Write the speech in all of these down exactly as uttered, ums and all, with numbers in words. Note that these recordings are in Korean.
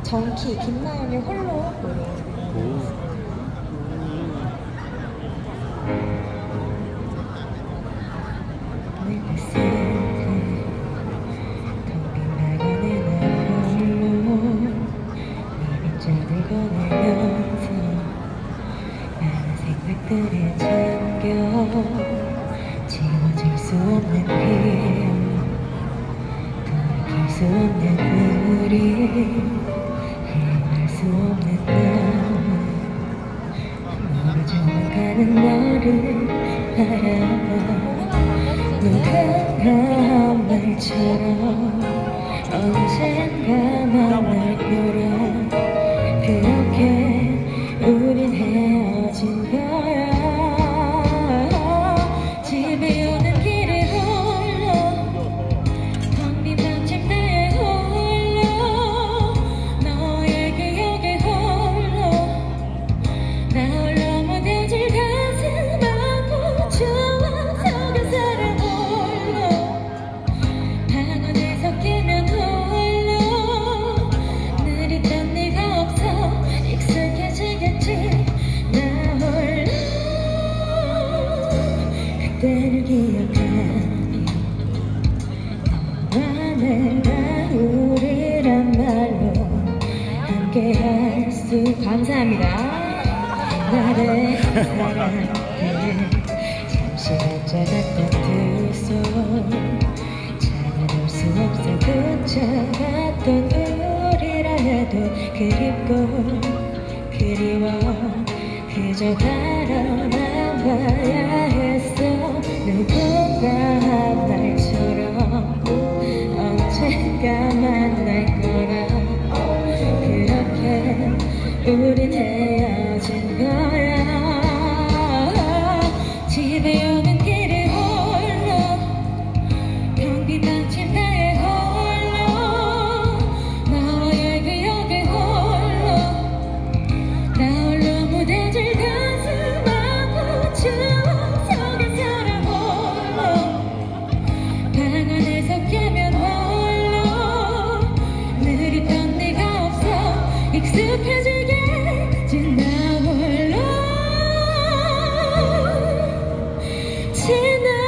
정키 김나연의 홀로 노래. 생각들에 잠겨 지워질 수 없는 기억 돌이킬 수 없는 우리 헤어날 수 없는 나 멀어져만 가는 너를 바라봐 누군가 말처럼 언젠가 만날 거라 그렇게 우린 헤어진 거야. 집에 오는 길에 홀로 텅 빈 방침대에 홀로 너의 기억에 홀로 나 홀로 무뎌질 가슴 안고 추억 속에 살아 홀로 방언에서 깨면 홀로 늘 있던 네가 없어 익숙해지겠지. 그때를 기억하며 너와 내가 우리란 말로 함께 할 수 감사합니다. 나를 사랑해 잠시 반짝았던 두 손 찾아볼 수 없어 붙잡았던 우리라 해도 그립고 그리워 그저 바라만 봐야 했어. 누군가 한 날처럼 언젠가 만날 거라 그렇게 우린 헤어진 거야. 집에 오는 길에 홀로 텅 빈 방침대에 홀로 너의 기억에 홀로 나 홀로 무뎌질 가슴 아픈 추억 속에 살아 홀로 방언에서 깨면 홀로 늘 있던 네가 없어 익숙해지겠지. 나 홀로 지난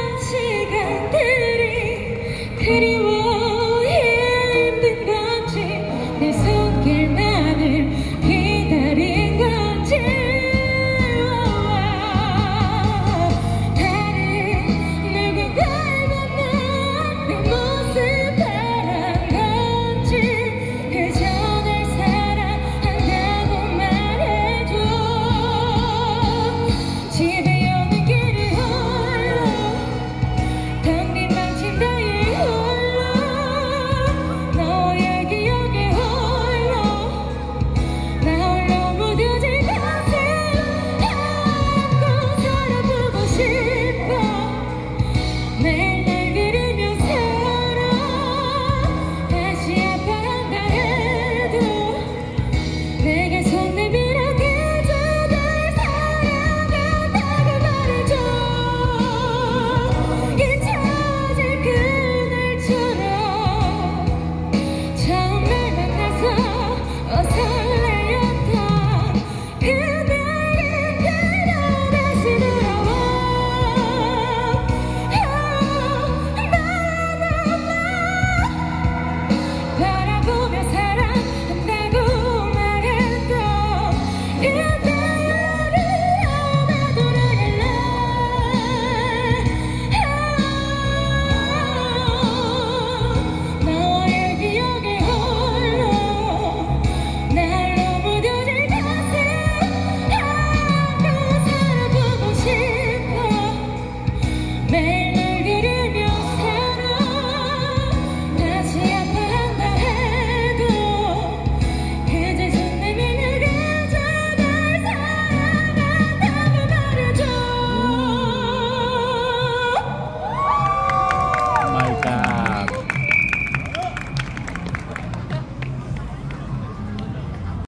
시간들이 그리워 힘든 건지 내 손길만을 기다린 건지 다른 누군가를 만난 내 모습 바란 건지 그저 날 사랑한다고 말해줘. 집에 오는 길에 홀로 텅 빈 방침대에 홀로 너의 기억에 홀로 나 홀로 무뎌질 가슴 안고 살아보고 싶어. 매일 날 그리며 살아 다시 아파한다 해도 내게 손 내밀어 그저 널 사랑한다고 말해줘. 잊혀질 그날처럼 처음 날 만나서 설레었던 그날이 그려 다시 돌아와. 바라보며 사랑한다고 말했던 그때를 아마 돌아갈래. 너의 기억에 홀로 날로 무뎌질 가슴 안고 살아보고 싶어. 매일